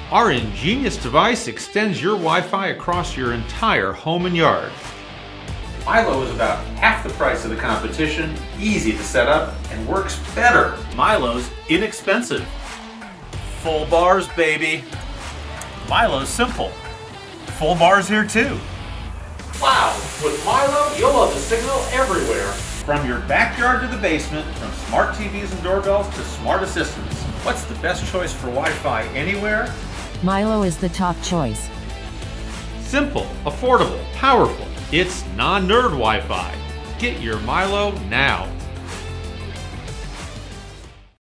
Our ingenious device extends your Wi-Fi across your entire home and yard. Milo is about half the price of the competition, easy to set up, and works better. Milo's inexpensive. Full bars, baby. Milo's simple. Full bars here too. Wow, with Milo, you'll have a signal everywhere. From your backyard to the basement, from smart TVs and doorbells to smart assistants. What's the best choice for Wi-Fi anywhere? Milo is the top choice. Simple, affordable, powerful. It's non-nerd Wi-Fi. Get your Milo now.